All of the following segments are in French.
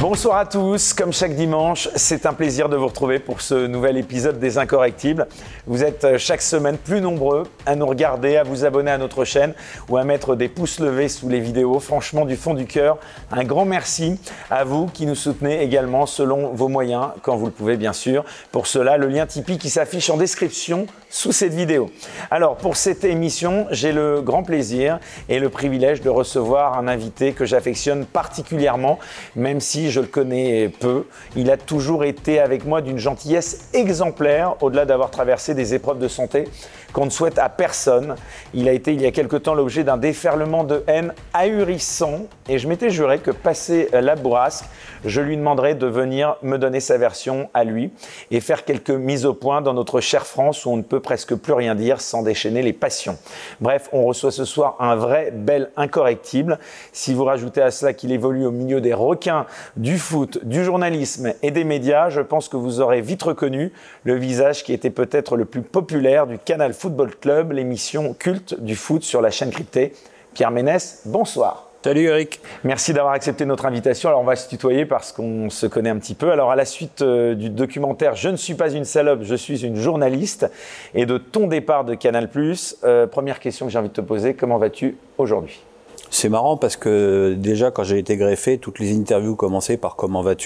Bonsoir à tous, comme chaque dimanche, c'est un plaisir de vous retrouver pour ce nouvel épisode des Incorrectibles. Vous êtes chaque semaine plus nombreux à nous regarder, à vous abonner à notre chaîne ou à mettre des pouces levés sous les vidéos. Franchement, du fond du cœur, un grand merci à vous qui nous soutenez également selon vos moyens, quand vous le pouvez bien sûr. Pour cela, le lien Tipeee qui s'affiche en description sous cette vidéo. Alors, pour cette émission, j'ai le grand plaisir et le privilège de recevoir un invité que j'affectionne particulièrement, même si je le connais peu. Il a toujours été avec moi d'une gentillesse exemplaire, au-delà d'avoir traversé des épreuves de santé qu'on ne souhaite à personne. Il a été il y a quelque temps l'objet d'un déferlement de haine ahurissant et je m'étais juré que passé la bourrasque, je lui demanderais de venir me donner sa version à lui et faire quelques mises au point dans notre chère France où on ne peut presque plus rien dire sans déchaîner les passions. Bref, on reçoit ce soir un vrai bel incorrectible. Si vous rajoutez à cela qu'il évolue au milieu des requins, du foot, du journalisme et des médias, je pense que vous aurez vite reconnu le visage qui était peut-être le plus populaire du Canal Football Club, l'émission culte du foot sur la chaîne cryptée. Pierre Ménès, bonsoir. Salut Eric. Merci d'avoir accepté notre invitation. Alors on va se tutoyer parce qu'on se connaît un petit peu. Alors à la suite du documentaire « Je ne suis pas une salope, je suis une journaliste » et de ton départ de Canal+, première question que j'ai envie de te poser, comment vas-tu aujourd'hui ? C'est marrant parce que déjà quand j'ai été greffé, toutes les interviews commençaient par « Comment vas-tu »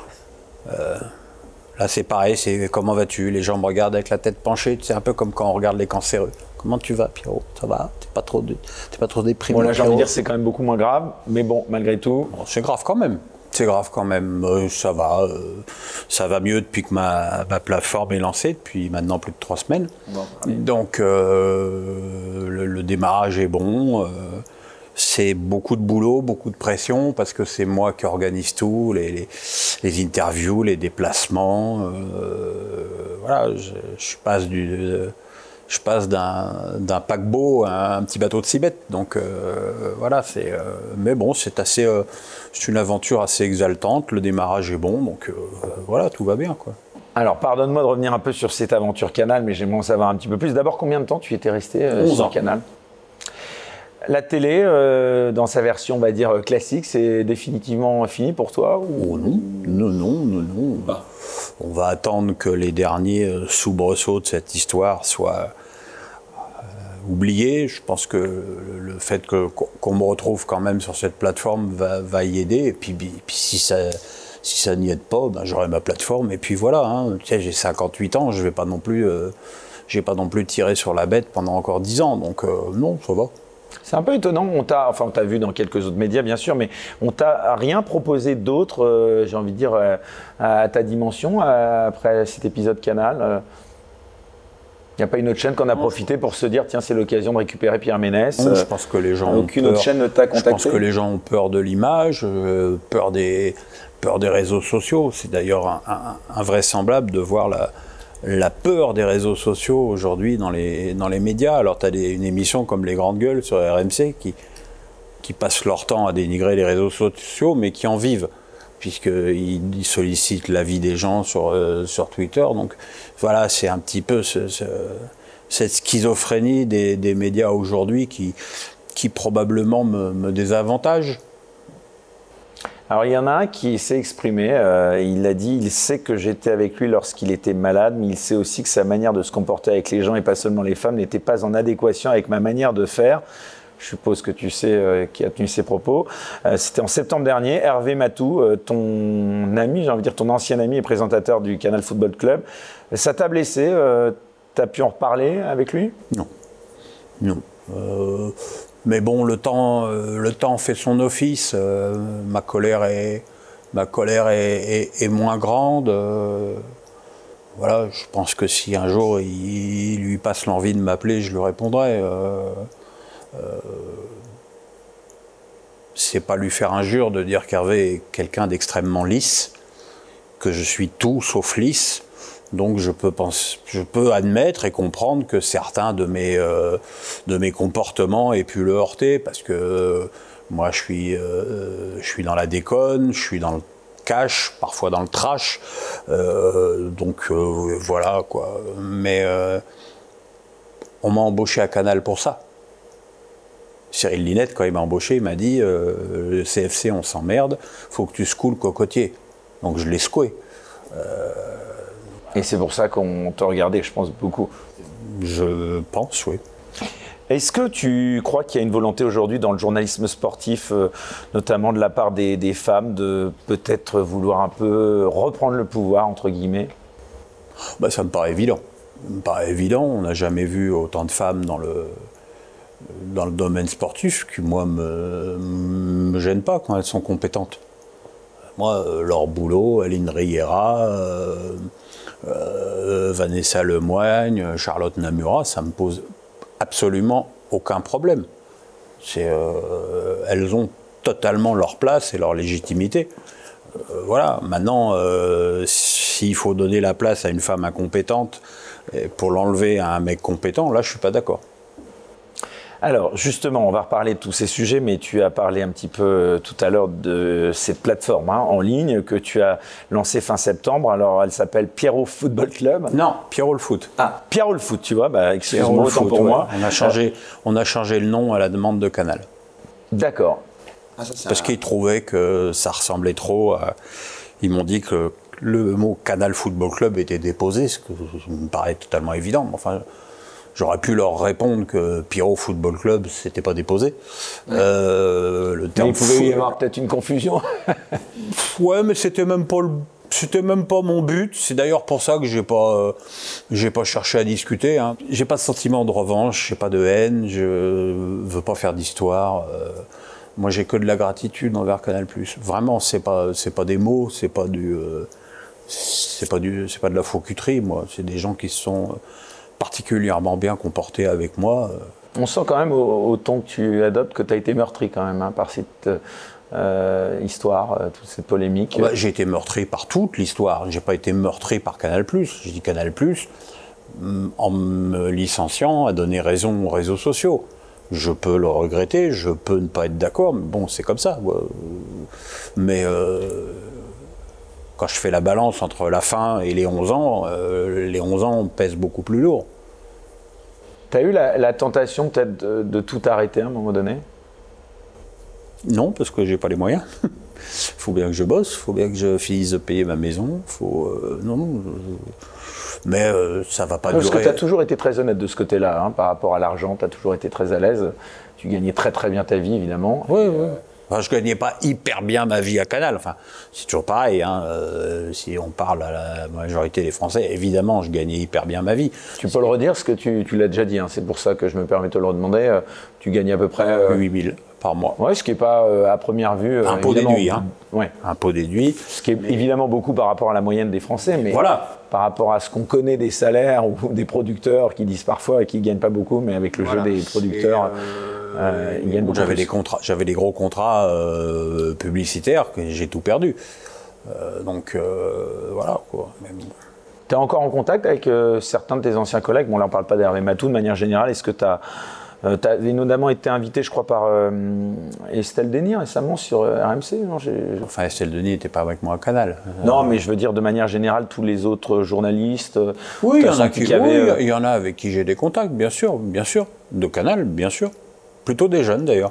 Là c'est pareil, c'est « Comment vas-tu » Les gens me regardent avec la tête penchée, c'est un peu comme quand on regarde les cancéreux. Comment tu vas, Pierrot? Ça va? T'es pas trop déprimé? Bon, là, j'ai envie de dire c'est quand même beaucoup moins grave, mais bon, malgré tout. Bon, c'est grave quand même. C'est grave quand même. Ça va mieux depuis que ma plateforme est lancée, depuis maintenant plus de 3 semaines. Bon, donc, le démarrage est bon. C'est beaucoup de boulot, beaucoup de pression, parce que c'est moi qui organise tout, les interviews, les déplacements. Voilà, je passe d'un paquebot à un petit bateau de 6 mètres. Donc voilà, mais bon, c'est une aventure assez exaltante, le démarrage est bon, donc voilà, tout va bien, quoi. Alors, pardonne-moi de revenir un peu sur cette aventure Canal, mais j'aimerais en savoir un petit peu plus. D'abord, combien de temps tu étais resté sur Canal ? La télé, dans sa version, on va dire, classique, c'est définitivement fini pour toi ou... Oh non, non. Bah, on va attendre que les derniers soubresauts de cette histoire soient oubliés. Je pense que le fait qu'on me retrouve quand même sur cette plateforme va y aider. Et puis si ça n'y aide pas, ben, j'aurai ma plateforme. Et puis voilà, hein. Tu sais, j'ai 58 ans, je vais pas non plus, j'ai pas non plus tiré sur la bête pendant encore 10 ans. Donc non, ça va. C'est un peu étonnant, on t'a vu dans quelques autres médias bien sûr, mais on t'a rien proposé d'autre, j'ai envie de dire, à ta dimension après cet épisode Canal. Il n'y a pas une autre chaîne qu'on a profité pour se dire tiens, c'est l'occasion de récupérer Pierre Ménès. Je pense que les gens aucune autre chaîne ne t'a contacté. Je pense que les gens ont peur de l'image, peur des réseaux sociaux. C'est d'ailleurs invraisemblable de voir la peur des réseaux sociaux aujourd'hui dans les médias. Alors tu as une émission comme Les Grandes Gueules sur RMC qui passent leur temps à dénigrer les réseaux sociaux, mais qui en vivent, puisqu'ils sollicitent l'avis des gens sur Twitter. Donc voilà, c'est un petit peu cette schizophrénie des médias aujourd'hui qui probablement me désavantage. Alors il y en a un qui s'est exprimé, il a dit, il sait que j'étais avec lui lorsqu'il était malade, mais il sait aussi que sa manière de se comporter avec les gens et pas seulement les femmes n'était pas en adéquation avec ma manière de faire. Je suppose que tu sais qui a tenu ces propos. C'était en septembre dernier, Hervé Matou, ton ami, j'ai envie de dire ton ancien ami et présentateur du Canal Football Club. Ça t'a blessé, t'as pu en reparler avec lui? Non. Mais bon, le temps fait son office. Ma colère est moins grande. Voilà, je pense que si un jour il lui passe l'envie de m'appeler, je lui répondrai. C'est pas lui faire injure de dire qu'Hervé est quelqu'un d'extrêmement lisse, que je suis tout sauf lisse. Donc je peux admettre et comprendre que certains de mes comportements aient pu le heurter, parce que moi je suis dans la déconne, je suis dans le cash, parfois dans le trash, donc voilà quoi. Mais on m'a embauché à Canal pour ça. Cyril Linette, quand il m'a embauché, il m'a dit le CFC, on s'emmerde, faut que tu secoues le cocotier. Donc je l'ai secoué. Et c'est pour ça qu'on t'a regardé, je pense, beaucoup. Je pense, oui. Est-ce que tu crois qu'il y a une volonté aujourd'hui dans le journalisme sportif, notamment de la part des femmes, de peut-être vouloir un peu reprendre le pouvoir, entre guillemets? Bah, ça me paraît évident. Ça me paraît évident. On n'a jamais vu autant de femmes dans le domaine sportif, qui, moi, me gêne pas quand elles sont compétentes. Moi, Laure Boulot, Aline Riera, Vanessa Lemoigne, Charlotte Namura, ça me pose absolument aucun problème. Elles ont totalement leur place et leur légitimité. Voilà. Maintenant, s'il faut donner la place à une femme incompétente pour l'enlever à un mec compétent, là, je suis pas d'accord. Alors, justement, on va reparler de tous ces sujets, mais tu as parlé un petit peu tout à l'heure de cette plateforme en ligne que tu as lancée fin septembre. Alors, elle s'appelle Pierrot Football Club. Non, Pierrot le foot. Ah, Pierrot le foot, tu vois, excuse-moi, autant pour moi. On a changé le nom à la demande de Canal. D'accord. Parce qu'ils trouvaient que ça ressemblait trop à... Ils m'ont dit que le mot Canal Football Club était déposé, ce qui me paraît totalement évident. Mais enfin, j'aurais pu leur répondre que Pierrot Football Club, c'était pas déposé. Ouais. Le terme, mais il pouvait y avoir peut-être une confusion. Ouais, mais c'était même pas mon but. C'est d'ailleurs pour ça que j'ai pas cherché à discuter. Hein. J'ai pas de sentiment de revanche, j'ai pas de haine, je veux pas faire d'histoire. Moi, j'ai que de la gratitude envers Canal+. Vraiment, c'est pas des mots, c'est pas de la faux-cuterie. Moi, c'est des gens qui se sont particulièrement bien comportés avec moi. On sent quand même au ton que tu adoptes que tu as été meurtri quand même par cette histoire, toute cette polémique. Bah, j'ai été meurtri par toute l'histoire. J'ai pas été meurtri par Canal+. J'ai dit Canal+, en me licenciant, a donné raison aux réseaux sociaux. Je peux le regretter, je peux ne pas être d'accord, mais bon, c'est comme ça. Mais quand je fais la balance entre la fin et les 11 ans pèsent beaucoup plus lourd. T'as eu la tentation peut-être de tout arrêter à un moment donné? Non, parce que j'ai pas les moyens. Faut bien que je bosse, faut bien que je finisse de payer ma maison. Mais ça va pas durer. Parce que tu as toujours été très honnête de ce côté-là, hein, par rapport à l'argent, tu as toujours été très à l'aise. Tu gagnais très très bien ta vie, évidemment. Oui, oui. Enfin, je gagnais pas hyper bien ma vie à Canal. Enfin, c'est toujours pareil. Hein. Si on parle à la majorité des Français, évidemment, je gagnais hyper bien ma vie. Tu peux le redire, parce que tu l'as déjà dit. Hein. C'est pour ça que je me permets de te le redemander. Tu gagnais à peu près 8 000 par mois. Oui, ce qui n'est pas à première vue. Impôt déduit. Hein. Ouais. Impôt déduit. Ce qui est évidemment beaucoup par rapport à la moyenne des Français. Mais voilà. Par rapport à ce qu'on connaît des salaires ou des producteurs qui disent parfois qu'ils ne gagnent pas beaucoup, mais avec le jeu des producteurs, ils gagnent beaucoup. J'avais des gros contrats publicitaires que j'ai tout perdu. Voilà quoi. Tu es encore en contact avec certains de tes anciens collègues? Bon, là on ne parle pas d'Hervé Matou de manière générale. Est-ce que tu as notamment été invité, je crois, par Estelle Denis récemment sur RMC, non? Enfin, Estelle Denis n'était pas avec moi à Canal. Non, mais je veux dire de manière générale, tous les autres journalistes. Oui, il y en a avec qui j'ai des contacts, bien sûr, de Canal, bien sûr. Plutôt des jeunes d'ailleurs.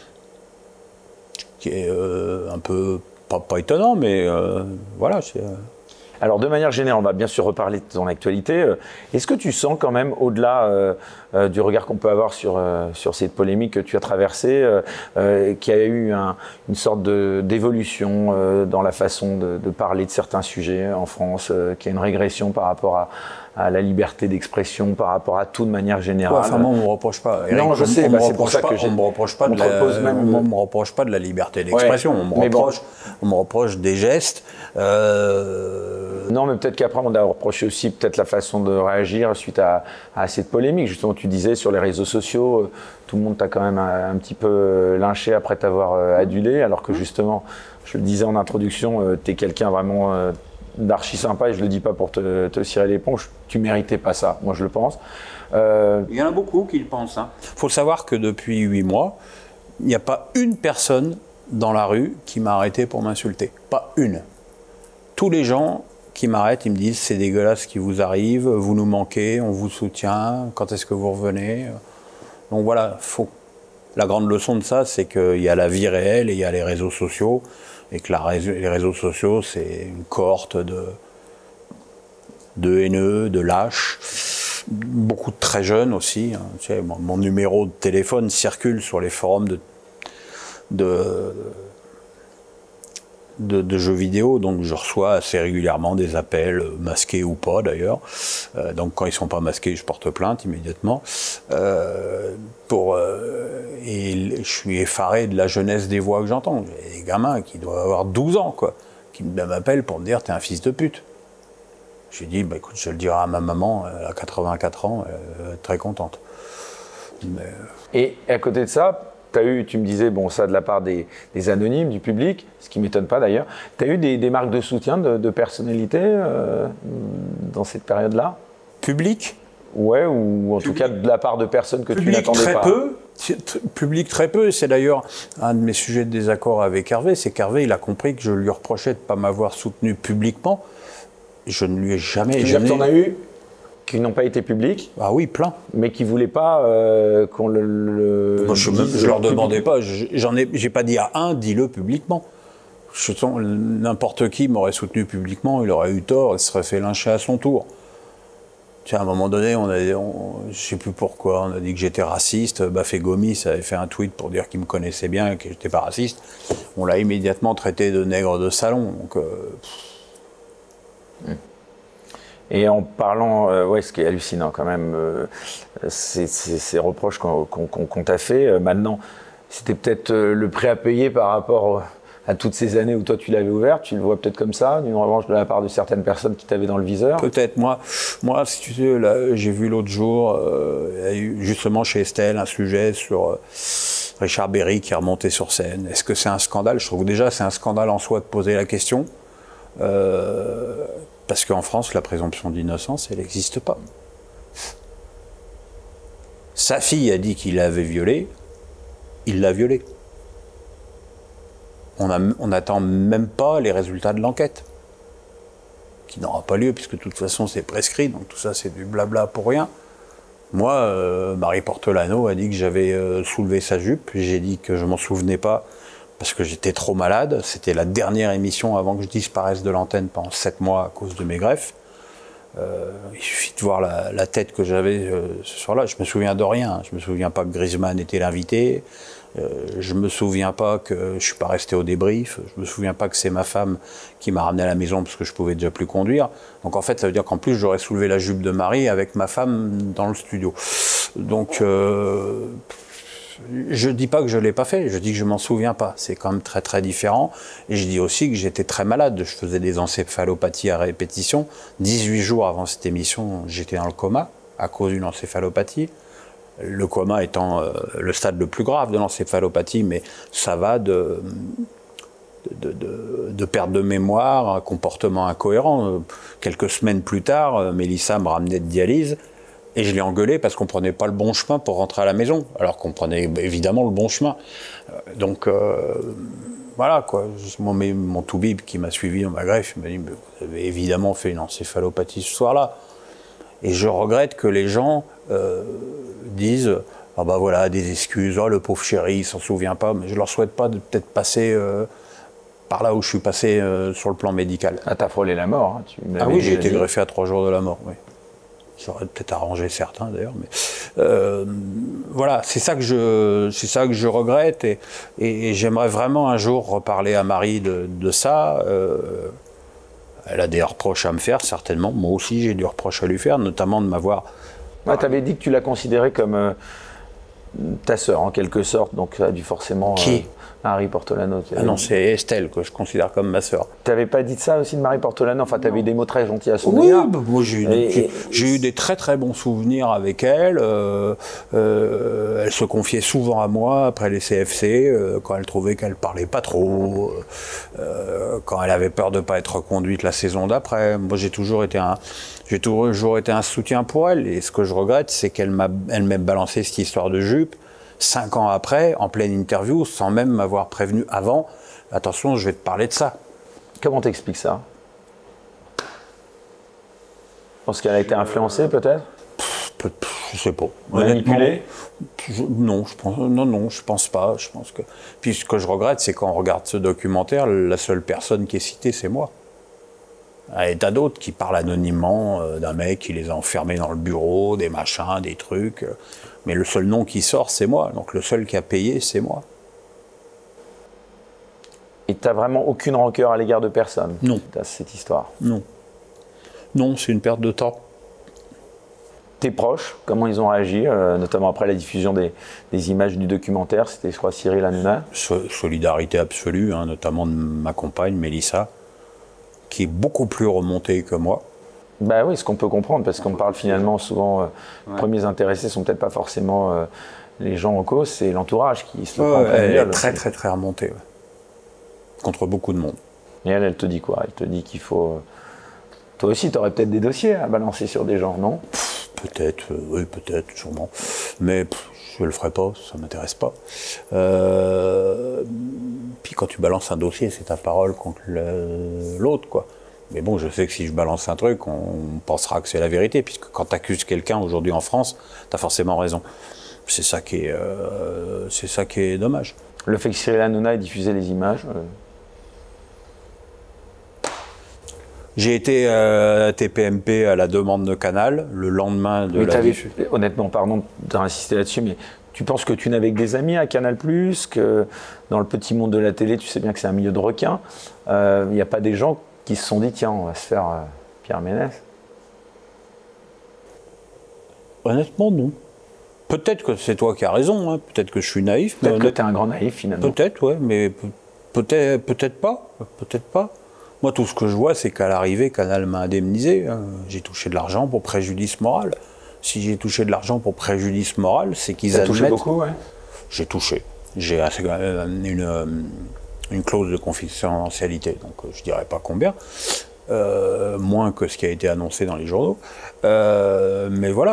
Qui est un peu, pas étonnant, mais voilà. Alors, de manière générale, on va bien sûr reparler de ton actualité. Est-ce que tu sens quand même, au-delà du regard qu'on peut avoir sur cette polémique que tu as traversée, qu'il y a eu une sorte d'évolution dans la façon de parler de certains sujets en France, qu'il y a une régression par rapport à la liberté d'expression, par rapport à tout de manière générale? Ouais, enfin, moi, on ne me reproche pas. Eric, non, je sais, c'est pour ça que on ne me reproche pas de la liberté d'expression. Ouais, on me reproche des gestes. Non, mais peut-être qu'après, on a reproché aussi peut-être la façon de réagir suite à cette polémique. Justement, tu disais sur les réseaux sociaux, tout le monde t'a quand même un petit peu lynché après t'avoir adulé, alors que justement, je le disais en introduction, tu es quelqu'un vraiment d'archi sympa, et je le dis pas pour te cirer l'éponge, tu méritais pas ça, moi je le pense. Il y en a beaucoup qui le pensent. Hein. Faut savoir que depuis 8 mois, il n'y a pas une personne dans la rue qui m'a arrêté pour m'insulter. Pas une. Tous les gens qui m'arrêtent, ils me disent c'est dégueulasse ce qui vous arrive, vous nous manquez, on vous soutient, quand est-ce que vous revenez? Donc voilà, faut La grande leçon de ça, c'est qu'il y a la vie réelle et il y a les réseaux sociaux, et que les réseaux sociaux, c'est une cohorte de haineux, de lâches, beaucoup de très jeunes aussi. Hein. Tu sais, mon numéro de téléphone circule sur les forums de jeux vidéo, donc je reçois assez régulièrement des appels, masqués ou pas d'ailleurs. Donc quand ils sont pas masqués, je porte plainte immédiatement. Et je suis effaré de la jeunesse des voix que j'entends. J'ai des gamins qui doivent avoir 12 ans, quoi, qui m'appellent pour me dire « t'es un fils de pute ». J'ai dit bah, « écoute, je le dirai à ma maman, elle a 84 ans, elle va être très contente ». Et à côté de ça, tu me disais, bon, ça de la part des anonymes, du public, ce qui ne m'étonne pas d'ailleurs, tu as eu des marques de soutien de personnalités dans cette période-là? Public? Ouais, ou en tout cas de la part de personnes que tu n'attendais pas. Public très peu, c'est d'ailleurs un de mes sujets de désaccord avec Hervé, c'est qu'Hervé, il a compris que je lui reprochais de ne pas m'avoir soutenu publiquement. Je ne lui ai jamais... Tu en as eu qui n'ont pas été publics? Ah oui, plein. Mais qui ne voulaient pas qu'on Moi, je ne leur demandais pas, j'ai pas dit à un, dis-le publiquement. N'importe qui m'aurait soutenu publiquement, il aurait eu tort, il se serait fait lyncher à son tour. Tiens, à un moment donné, je ne sais plus pourquoi, on a dit que j'étais raciste. Bafé Gomis avait fait un tweet pour dire qu'il me connaissait bien et que je n'étais pas raciste. On l'a immédiatement traité de nègre de salon. Donc, Et en parlant, ouais, ce qui est hallucinant quand même, ces reproches qu'on t'a fait, maintenant, c'était peut-être le prix à payer par rapport à toutes ces années où toi tu l'avais ouvert. Tu le vois peut-être comme ça, d'une revanche de la part de certaines personnes qui t'avaient dans le viseur? Peut-être. Moi, si tu sais, là, j'ai vu l'autre jour, il y a eu justement chez Estelle un sujet sur Richard Berry qui est remonté sur scène. Est-ce que c'est un scandale? Je trouve que déjà c'est un scandale en soi de poser la question. Parce qu'en France, la présomption d'innocence, elle n'existe pas. Sa fille a dit qu'il l'avait violée, il l'a violée. On n'attend même pas les résultats de l'enquête, qui n'aura pas lieu, puisque de toute façon c'est prescrit, donc tout ça c'est du blabla pour rien. Moi, Marie Portolano a dit que j'avais soulevé sa jupe, j'ai dit que je m'en souvenais pas, parce que j'étais trop malade. C'était la dernière émission avant que je disparaisse de l'antenne pendant 7 mois à cause de mes greffes. Il suffit de voir la tête que j'avais ce soir-là. Je me souviens de rien. Je me souviens pas que Griezmann était l'invité. Je me souviens pas que je suis pas resté au débrief. Je me souviens pas que c'est ma femme qui m'a ramené à la maison parce que je pouvais déjà plus conduire. Donc en fait, ça veut dire qu'en plus j'aurais soulevé la jupe de Marie avec ma femme dans le studio. Donc je dis pas que je l'ai pas fait, je dis que je m'en souviens pas. C'est quand même très très différent. Et je dis aussi que j'étais très malade. Je faisais des encéphalopathies à répétition. 18 jours avant cette émission, j'étais dans le coma à cause d'une encéphalopathie. Le coma étant le stade le plus grave de l'encéphalopathie, mais ça va de perte de mémoire, un comportement incohérent. Quelques semaines plus tard, Mélissa me ramenait de dialyse. Et je l'ai engueulé parce qu'on prenait pas le bon chemin pour rentrer à la maison, alors qu'on prenait évidemment le bon chemin. Donc voilà quoi. Mon toubib qui m'a suivi dans ma greffe, il m'a dit vous avez évidemment fait une encéphalopathie ce soir-là. Et je regrette que les gens disent ah bah voilà des excuses, oh, le pauvre chéri il s'en souvient pas, mais je leur souhaite pas de peut-être passer par là où je suis passé sur le plan médical. Ah t'as frôlé la mort. Hein, ah oui, j'ai été greffé à 3 jours de la mort. Oui. Ça aurait peut-être arrangé certains d'ailleurs, mais voilà, c'est ça que je regrette et j'aimerais vraiment un jour reparler à Marie de ça. Elle a des reproches à me faire certainement, moi aussi j'ai des reproches à lui faire, notamment de m'avoir. Ouais, tu avais dit que tu la considérais comme ta sœur en quelque sorte, donc ça a dû forcément. Qui Marie Portolano. Ah non, c'est Estelle que je considère comme ma sœur. Tu n'avais pas dit ça aussi de Marie Portolano? Enfin, tu avais eu des mots très gentils à son égard. Oui, bah, moi j'ai eu des très très bons souvenirs avec elle. Elle se confiait souvent à moi après les CFC, quand elle trouvait qu'elle parlait pas trop, quand elle avait peur de ne pas être reconduite la saison d'après. Moi j'ai toujours été un soutien pour elle. Et ce que je regrette, c'est qu'elle m'ait balancé cette histoire de jupe 5 ans après, en pleine interview, sans même m'avoir prévenu avant. Attention, je vais te parler de ça. Comment t'expliques ça? Je pense qu'elle a été influencée, peut-être? Je sais pas. Manipulé? Non, je pense pas. Je pense que. Puis ce que je regrette, c'est quand on regarde ce documentaire, la seule personne qui est citée, c'est moi. Et t'as d'autres qui parlent anonymement d'un mec qui les a enfermés dans le bureau, des machins, des trucs. Mais le seul nom qui sort, c'est moi. Donc le seul qui a payé, c'est moi. Et t'as vraiment aucune rancœur à l'égard de personne? Non. T'as cette histoire? Non. Non, c'est une perte de temps. Tes proches, comment ils ont réagi, notamment après la diffusion des images du documentaire? C'était, je crois, Cyril Hanouna. Solidarité absolue, hein, notamment de ma compagne, Mélissa, qui est beaucoup plus remontée que moi. Bah oui, ce qu'on peut comprendre, parce qu'on parle finalement souvent, les premiers intéressés sont peut-être pas forcément les gens en cause, c'est l'entourage qui se le prend. Elle est très remontée, ouais. Contre beaucoup de monde. Et elle te dit quoi? Elle te dit qu'il faut... Toi aussi, tu aurais peut-être des dossiers à balancer sur des gens, non? Peut-être, oui, peut-être, sûrement. Mais je le ferai pas, ça m'intéresse pas. Puis quand tu balances un dossier, c'est ta parole contre l'autre, quoi. Mais bon, je sais que si je balance un truc, on pensera que c'est la vérité, puisque quand tu accuses quelqu'un aujourd'hui en France, tu as forcément raison. C'est ça qui est dommage. Le fait que Cyril Hanouna ait diffusé les images... J'ai été à TPMP à la demande de Canal, le lendemain de la diffusion. Honnêtement, pardon d'insister là-dessus, mais tu penses que tu n'avais que des amis à Canal+, que dans le petit monde de la télé, tu sais bien que c'est un milieu de requins. Il n'y a pas des gens qui se sont dit, tiens, on va se faire Pierre Ménès? Honnêtement, non. Peut-être que c'est toi qui as raison, hein. Peut-être que je suis naïf. Peut-être que tu es un grand naïf, finalement. Peut-être, ouais, mais peut-être pas. Peut-être pas. Moi, tout ce que je vois, c'est qu'à l'arrivée, Canal m'a indemnisé. Hein. J'ai touché de l'argent pour préjudice moral. Si j'ai touché de l'argent pour préjudice moral, c'est qu'ils admettent... T'as touché beaucoup, ouais. J'ai touché. J'ai une clause de confidentialité, donc je dirais pas combien. Moins que ce qui a été annoncé dans les journaux. Mais voilà,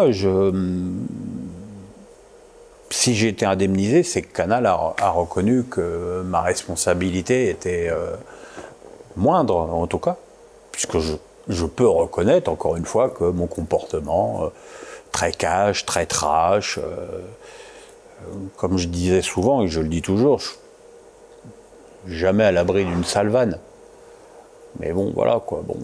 si j'ai été indemnisé, c'est que Canal a reconnu que ma responsabilité était... moindre en tout cas, puisque je peux reconnaître encore une fois que mon comportement très cash, très trash, comme je disais souvent et je le dis toujours, je suis jamais à l'abri d'une sale vanne. Mais bon, voilà quoi. Bon.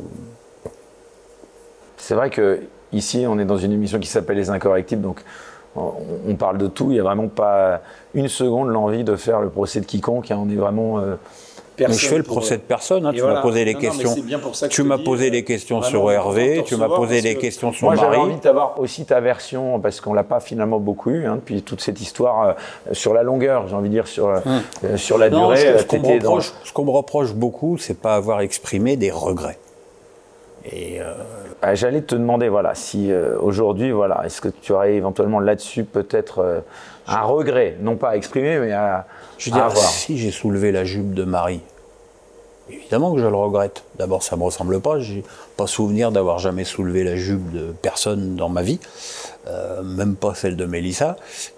C'est vrai que ici, on est dans une émission qui s'appelle Les Incorrectibles, donc on parle de tout. Il n'y a vraiment pas une seconde l'envie de faire le procès de quiconque. Hein, on est vraiment mais je fais le procès de personne, hein. Tu m'as posé les questions. Tu m'as posé les questions sur Hervé, tu m'as posé les questions sur Marie. Moi, j'avais envie d'avoir aussi ta version, parce qu'on ne l'a pas finalement beaucoup eu, hein, depuis toute cette histoire sur la longueur, j'ai envie de dire, sur la durée. Ce qu'on me reproche beaucoup, c'est pas avoir exprimé des regrets. Et j'allais te demander, voilà, si aujourd'hui, voilà, est-ce que tu aurais éventuellement là-dessus peut-être un regret, non pas à exprimer, mais à avoir. Si j'ai soulevé la jupe de Marie, évidemment que je le regrette. D'abord, ça me ressemble pas. J'ai pas souvenir d'avoir jamais soulevé la jupe de personne dans ma vie, même pas celle de Mélissa.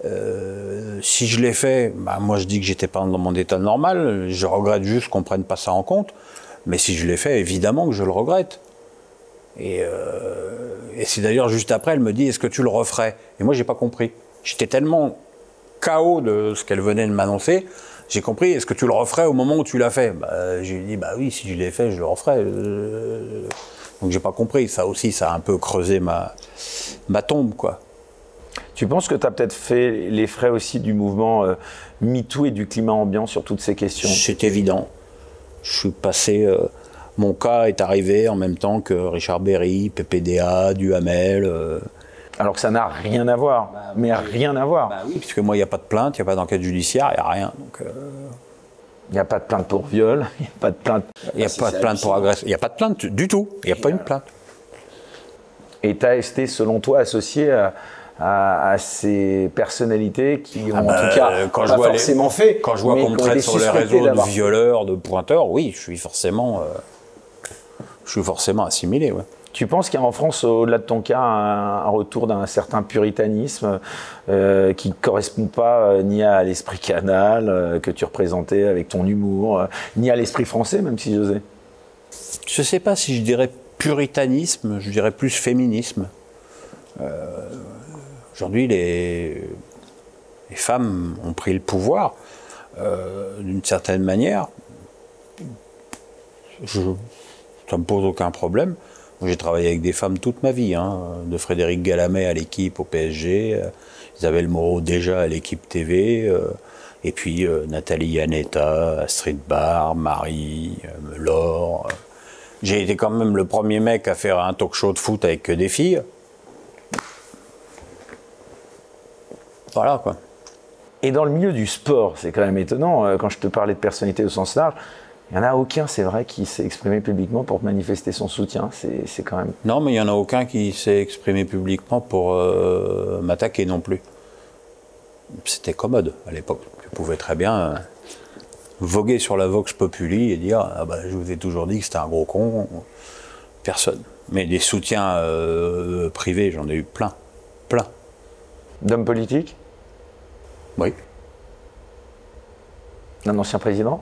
Si je l'ai fait, bah, moi je dis que j'étais pas dans mon état normal. Je regrette juste qu'on prenne pas ça en compte. Mais si je l'ai fait, évidemment que je le regrette. Et c'est d'ailleurs juste après, elle me dit, est-ce que tu le referais? Et moi, j'ai pas compris. J'étais tellement KO de ce qu'elle venait de m'annoncer, j'ai compris, est-ce que tu le referais au moment où tu l'as fait? J'ai dit, bah oui, si je l'ai fait, je le referais. Donc j'ai pas compris. Ça aussi, ça a un peu creusé ma tombe, quoi. Tu penses que tu as peut-être fait les frais aussi du mouvement MeToo et du climat ambiant sur toutes ces questions? C'est évident. Je suis passé... mon cas est arrivé en même temps que Richard Berry, PPDA, Duhamel... Alors que ça n'a rien à voir, rien à voir. Bah oui, puisque moi, il n'y a pas de plainte, il n'y a pas d'enquête judiciaire, il n'y a rien. Il n'y a pas de plainte pour viol, il n'y a pas de plainte... Il n'y a pas de plainte pour agression, il n'y a pas de plainte du tout, il n'y a pas une plainte. Et tu as été, selon toi, associé à ces personnalités qui ont, en tout cas, pas forcément fait. Quand je vois qu'on me traite sur les réseaux de violeurs, de pointeurs, oui, je suis forcément assimilé, ouais. Tu penses qu'il y a en France, au-delà de ton cas, un retour d'un certain puritanisme qui ne correspond pas ni à l'esprit Canal que tu représentais avec ton humour, ni à l'esprit français, même si j'osais? Je ne sais pas si je dirais puritanisme, je dirais plus féminisme. Aujourd'hui, les femmes ont pris le pouvoir d'une certaine manière. Ça ne me pose aucun problème. J'ai travaillé avec des femmes toute ma vie, hein, de Frédéric Gallamet à l'équipe au PSG, Isabelle Moreau déjà à l'équipe TV, et puis Nathalie Yanetta, Astrid Barr, Marie, Laure. J'ai été quand même le premier mec à faire un talk show de foot avec que des filles. Voilà quoi. Et dans le milieu du sport, c'est quand même étonnant, quand je te parlais de personnalité au sens large, il n'y en a aucun, c'est vrai, qui s'est exprimé publiquement pour manifester son soutien. C'est quand même... Non, mais il n'y en a aucun qui s'est exprimé publiquement pour m'attaquer non plus. C'était commode à l'époque. Je pouvais très bien voguer sur la Vox Populi et dire ah bah, je vous ai toujours dit que c'était un gros con. Personne. Mais des soutiens privés, j'en ai eu plein. Plein. D'hommes politiques? Oui. D'un ancien président?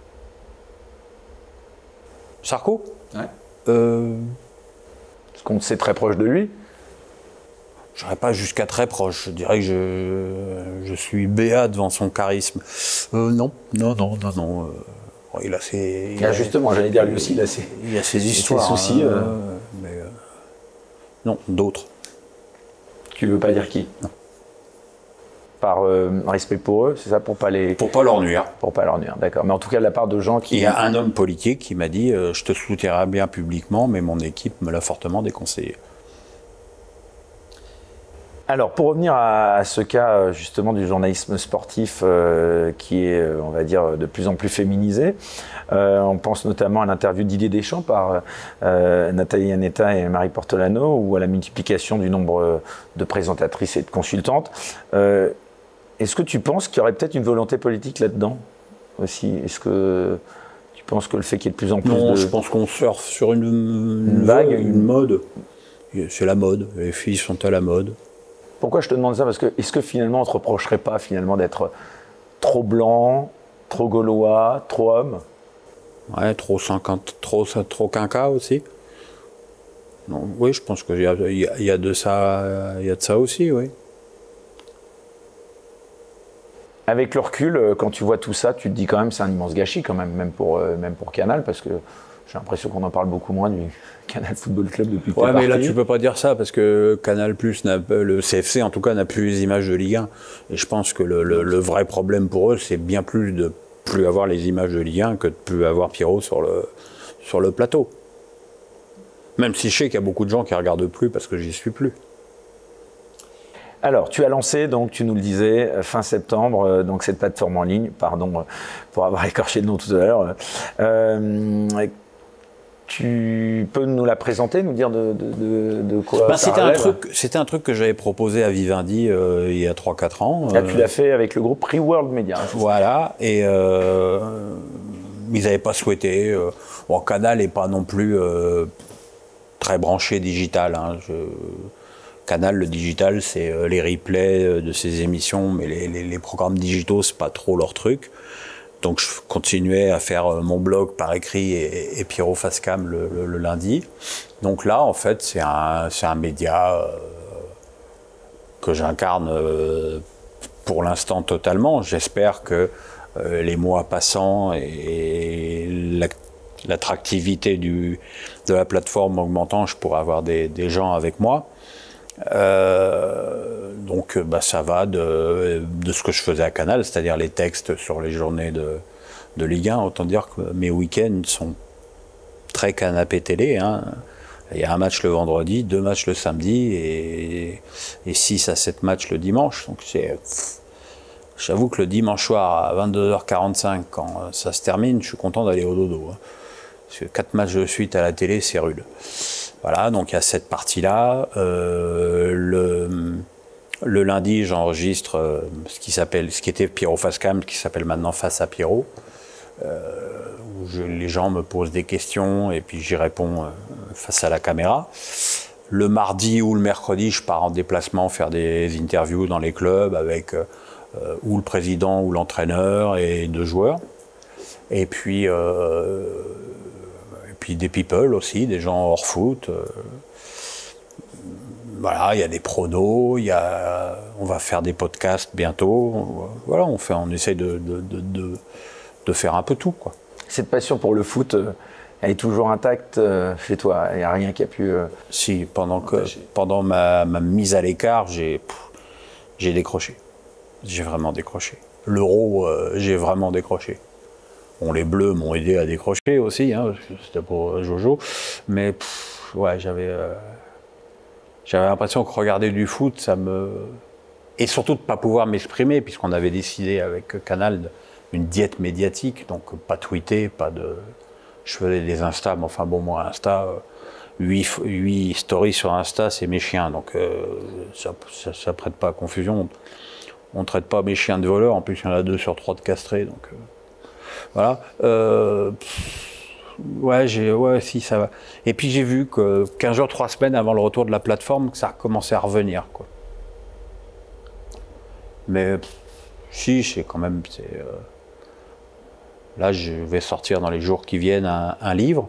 Sarko? Ouais. Parce qu'on sait très proche de lui. Je n'irais pas jusqu'à très proche. Je dirais que je suis béat devant son charisme. Non. Il a ses... justement, j'allais dire lui aussi, il a ses histoires. Ses soucis. Mais, non, d'autres. Tu veux pas dire qui? Non. Par respect pour eux, c'est ça, pour pas leur nuire. Pour pas leur nuire, d'accord. Mais en tout cas, de la part de gens qui... Il y a un homme politique qui m'a dit je te soutiendrai bien publiquement, mais mon équipe me l'a fortement déconseillé. Alors, pour revenir à ce cas justement du journalisme sportif qui est, on va dire, de plus en plus féminisé, on pense notamment à l'interview d'Didier Deschamps par Nathalie Yanetta et Marie Portolano, ou à la multiplication du nombre de présentatrices et de consultantes. Est-ce que tu penses qu'il y aurait peut-être une volonté politique là-dedans aussi? Est-ce que tu penses que le fait qu'il y ait de plus en plus Non, je pense qu'on surfe sur une vague, une mode. C'est la mode, les filles sont à la mode. Pourquoi je te demande ça? Parce que est-ce que finalement on ne te reprocherait pas finalement d'être trop blanc, trop gaulois, trop homme? Ouais, trop quinca aussi. Non, oui, je pense qu'il y a de ça aussi, oui. Avec le recul, quand tu vois tout ça, tu te dis quand même c'est un immense gâchis quand même pour Canal, parce que j'ai l'impression qu'on en parle beaucoup moins du Canal Football Club depuis que ouais, mais là tu peux pas dire ça parce que Canal+, le CFC en tout cas n'a plus les images de Ligue 1. Et je pense que le vrai problème pour eux, c'est bien plus de plus avoir les images de Ligue 1 que de plus avoir Pierrot sur le plateau. Même si je sais qu'il y a beaucoup de gens qui regardent plus parce que j'y suis plus. Alors, tu as lancé, donc tu nous le disais, fin septembre, donc cette plateforme en ligne, pardon pour avoir écorché le nom tout à l'heure. Tu peux nous la présenter, nous dire de quoi c'était un truc que j'avais proposé à Vivendi il y a 3-4 ans. Là, tu l'as fait avec le groupe Reworld Media. Voilà, et ils n'avaient pas souhaité. Bon, Canal n'est pas non plus très branché digital. Hein. Canal, le digital, c'est les replays de ses émissions, mais les programmes digitaux, c'est pas trop leur truc. Donc je continuais à faire mon blog par écrit et Pierrot Facecam le lundi. Donc là, en fait, c'est un média que j'incarne pour l'instant totalement. J'espère que les mois passant et l'attractivité de la plateforme augmentant, je pourrai avoir des gens avec moi. Donc ça va de ce que je faisais à Canal, c'est-à-dire les textes sur les journées de Ligue 1. Autant dire que mes week-ends sont très canapé télé, hein. Il y a un match le vendredi, 2 matchs le samedi et 6 à 7 matchs le dimanche. Donc j'avoue que le dimanche soir à 22h45, quand ça se termine, je suis content d'aller au dodo, hein. Parce que 4 matchs de suite à la télé, c'est rude. Voilà, donc il y a cette partie-là. Le lundi, j'enregistre ce qui était Pierrot Facecam, qui s'appelle maintenant Face à Pierrot, où les gens me posent des questions et puis j'y réponds face à la caméra. Le mardi ou le mercredi, je pars en déplacement faire des interviews dans les clubs avec ou le président ou l'entraîneur et 2 joueurs. Et puis des people aussi, des gens hors foot. Voilà, il y a des pronos, on va faire des podcasts bientôt. Voilà, on essaye de faire un peu tout, quoi. Cette passion pour le foot, elle est toujours intacte chez toi. Il n'y a rien qui a pu... Si, pendant ma mise à l'écart, j'ai décroché. J'ai vraiment décroché. L'Euro, j'ai vraiment décroché. Bon, les Bleus m'ont aidé à décrocher aussi, hein, c'était pour Jojo. Mais ouais, j'avais l'impression que regarder du foot, ça me... Et surtout de ne pas pouvoir m'exprimer, puisqu'on avait décidé avec Canal une diète médiatique, donc pas tweeter, pas de... Je faisais des Insta, mais enfin bon, moi, Insta, 8 stories sur Insta, c'est mes chiens, donc ça prête pas à confusion. On ne traite pas mes chiens de voleurs, en plus il y en a 2 sur 3 de castrés, donc voilà. Ouais, si, ça va. Et puis j'ai vu que 15 jours, 3 semaines avant le retour de la plateforme, que ça recommençait à revenir, quoi. Mais si, c'est quand même... Là, je vais sortir dans les jours qui viennent un livre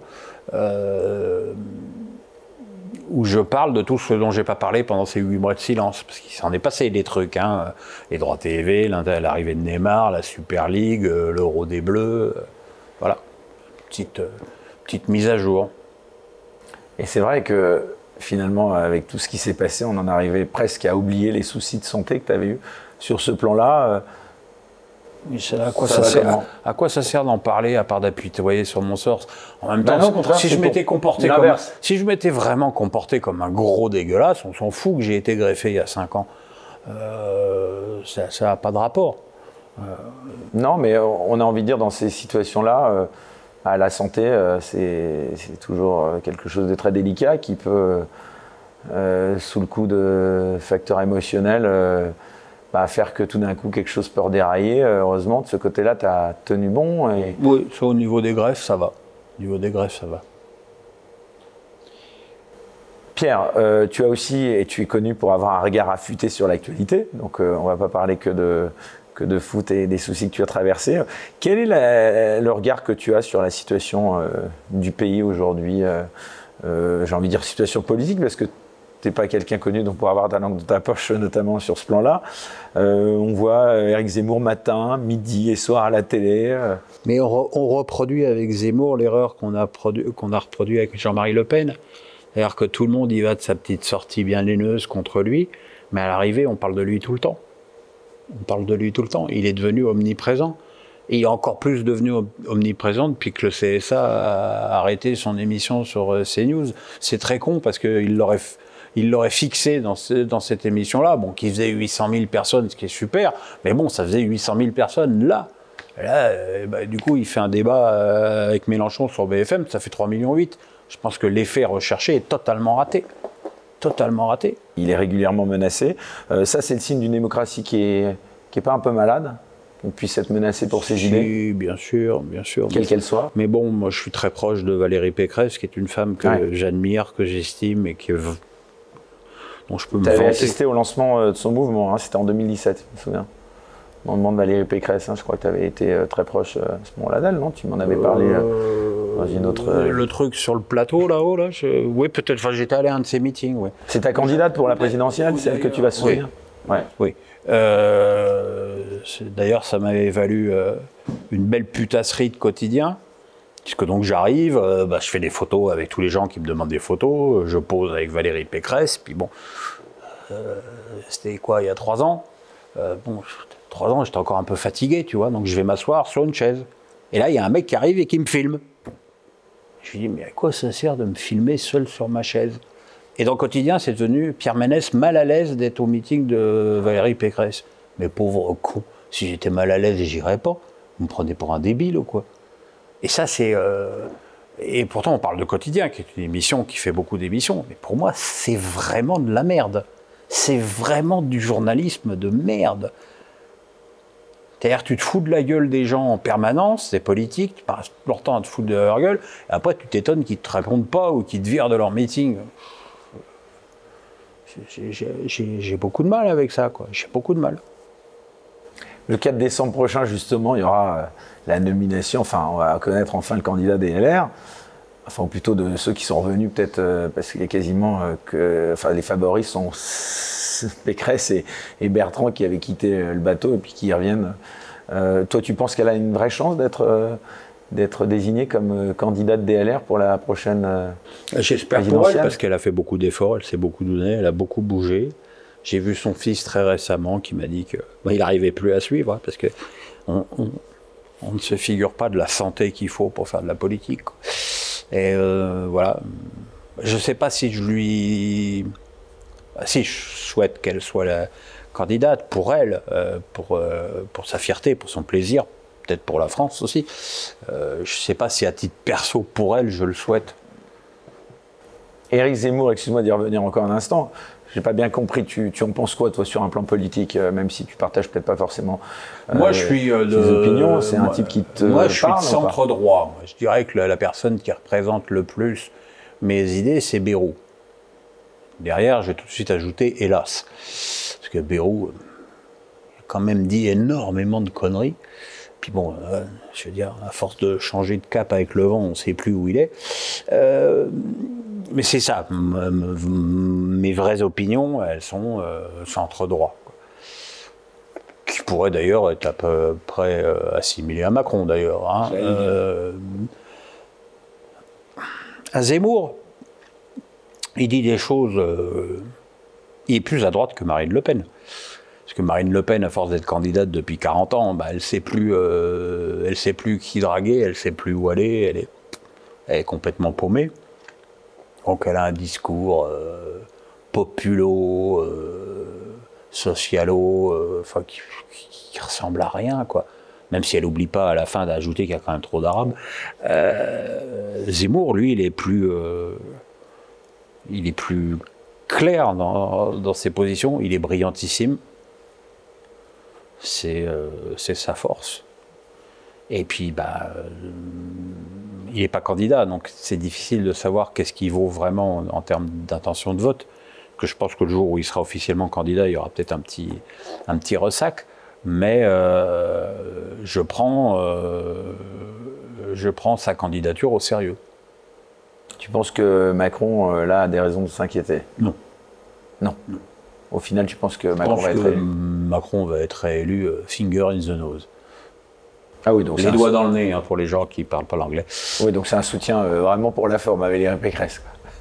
où je parle de tout ce dont j'ai pas parlé pendant ces 8 mois de silence. Parce qu'il s'en est passé des trucs, hein. Les droits TV, l'arrivée de Neymar, la Super League, l'Euro des Bleus. Voilà, petite mise à jour. Et c'est vrai que finalement, avec tout ce qui s'est passé, on en arrivait presque à oublier les soucis de santé que tu avais eu sur ce plan-là. À quoi ça sert d'en parler à part d'appuyer sur mon sort? En même temps, si je m'étais vraiment comporté comme un gros dégueulasse, on s'en fout que j'ai été greffé il y a 5 ans. Ça n'a pas de rapport. Non, mais on a envie de dire dans ces situations-là, la santé, c'est toujours quelque chose de très délicat qui peut, sous le coup de facteurs émotionnels, faire que tout d'un coup quelque chose peut dérailler. Heureusement, de ce côté-là, tu as tenu bon. Oui, ça, au niveau des greffes, ça va. Au niveau des greffes, ça va. Pierre, tu as aussi, et tu es connu pour avoir un regard affûté sur l'actualité, donc on ne va pas parler que de foot et des soucis que tu as traversés. Quel est le regard que tu as sur la situation du pays aujourd'hui? J'ai envie de dire situation politique, parce que tu n'es pas quelqu'un connu donc pour avoir ta langue dans ta poche, notamment sur ce plan-là. On voit Éric Zemmour matin, midi et soir à la télé. Mais on reproduit avec Zemmour l'erreur qu'on a reproduit avec Jean-Marie Le Pen. C'est-à-dire que tout le monde y va de sa petite sortie bien laineuse contre lui, mais à l'arrivée, on parle de lui tout le temps. On parle de lui tout le temps. Il est devenu omniprésent. Et il est encore plus devenu omniprésent depuis que le CSA a arrêté son émission sur CNews. C'est très con parce qu'il l'aurait fixé dans cette émission-là, bon, qui faisait 800 000 personnes, ce qui est super, mais bon, ça faisait 800 000 personnes là. Et là, du coup, il fait un débat avec Mélenchon sur BFM, ça fait 3,8 millions. Je pense que l'effet recherché est totalement raté. Totalement raté. Il est régulièrement menacé. Ça, c'est le signe d'une démocratie qui est pas un peu malade, qu'on puisse être menacé pour ses idées. Bien sûr, bien sûr. Quelle qu'elle soit. Mais bon, moi, je suis très proche de Valérie Pécresse, qui est une femme que j'admire, que j'estime et dont je peux me vanter. Tu avais assisté au lancement de son mouvement, hein, c'était en 2017, je me souviens. Au moment de Valérie Pécresse, hein, je crois que tu avais été très proche à ce moment-là d'elle, non? Tu m'en avais parlé dans une autre... Le truc sur le plateau, là-haut, là, oui, peut-être, enfin, j'étais allé à un de ses meetings, oui. C'est ta candidate pour la présidentielle, celle que tu vas soutenir? Oui. Oui. D'ailleurs, ça m'avait valu une belle putasserie de quotidien, puisque donc j'arrive, je fais des photos avec tous les gens qui me demandent des photos, je pose avec Valérie Pécresse, puis bon, c'était quoi, il y a 3 ans? 3 ans, j'étais encore un peu fatigué, tu vois, donc je vais m'asseoir sur une chaise. Et là, il y a un mec qui arrive et qui me filme. Je lui dis, mais à quoi ça sert de me filmer seul sur ma chaise? Et dans le quotidien, c'est devenu Pierre Ménès mal à l'aise d'être au meeting de Valérie Pécresse. Mais pauvre con, si j'étais mal à l'aise, j'irais pas. Vous me prenez pour un débile ou quoi? Et ça, c'est... Et pourtant, on parle de Quotidien, qui est une émission qui fait beaucoup d'émissions. Mais pour moi, c'est vraiment de la merde. C'est vraiment du journalisme de merde. C'est-à-dire tu te fous de la gueule des gens en permanence, c'est politique, tu passes leur temps à te foutre de leur gueule, et après tu t'étonnes qu'ils ne te répondent pas ou qu'ils te virent de leur meeting. J'ai beaucoup de mal avec ça, quoi. J'ai beaucoup de mal. Le 4 décembre prochain, justement, il y aura la nomination, enfin, on va connaître enfin le candidat des LR. enfin plutôt de ceux qui sont revenus peut-être, parce qu'il y a quasiment les favoris sont Pécresse et Bertrand qui avaient quitté le bateau et puis qui y reviennent. Toi, tu penses qu'elle a une vraie chance d'être désignée comme candidate DLR pour la prochaine J'espère pour elle, parce qu'elle a fait beaucoup d'efforts, elle s'est beaucoup donnée, elle a beaucoup bougé. J'ai vu son fils très récemment qui m'a dit qu'il n'arrivait plus à suivre, hein, parce que on ne se figure pas de la santé qu'il faut pour faire de la politique. Et voilà. Je ne sais pas si je souhaite qu'elle soit la candidate pour elle, pour sa fierté, pour son plaisir, peut-être pour la France aussi. Je ne sais pas si à titre perso, pour elle, je le souhaite. Éric Zemmour, excuse-moi d'y revenir encore un instant. J'ai pas bien compris, tu en penses quoi, toi, sur un plan politique, même si tu partages peut-être pas forcément moi, je suis tes opinions, c'est un type qui te moi, je parle, suis de centre droit. Je dirais que la personne qui représente le plus mes idées, c'est Bayrou. Derrière, je vais tout de suite ajouter hélas. Parce que Bayrou a quand même dit énormément de conneries. Puis bon, je veux dire, à force de changer de cap avec le vent, on ne sait plus où il est. Mais c'est ça, mes vraies opinions, elles sont centre droit. Qui pourrait d'ailleurs être à peu près assimilé à Macron d'ailleurs. Hein. À Zemmour, il dit des choses... il est plus à droite que Marine Le Pen. Parce que Marine Le Pen, à force d'être candidate depuis 40 ans, elle ne sait plus qui draguer, elle ne sait plus où aller, elle est complètement paumée. Donc elle a un discours populo, socialo, qui ressemble à rien, quoi. Même si elle n'oublie pas à la fin d'ajouter qu'il y a quand même trop d'arabes. Zemmour, lui, il est plus clair dans ses positions, il est brillantissime. C'est sa force. Et puis, il n'est pas candidat, donc c'est difficile de savoir qu'est-ce qu'il vaut vraiment en termes d'intention de vote. Que je pense que le jour où il sera officiellement candidat, il y aura peut-être un petit ressac. Mais je prends sa candidature au sérieux. Tu penses que Macron, là, a des raisons de s'inquiéter? Non. Non. Au final, tu penses que Macron va être réélu? Macron va être réélu finger in the nose. Ah oui, donc les doigts dans le nez, hein, pour les gens qui ne parlent pas l'anglais. Oui, donc c'est un soutien vraiment pour la forme, avec Valérie Pécresse.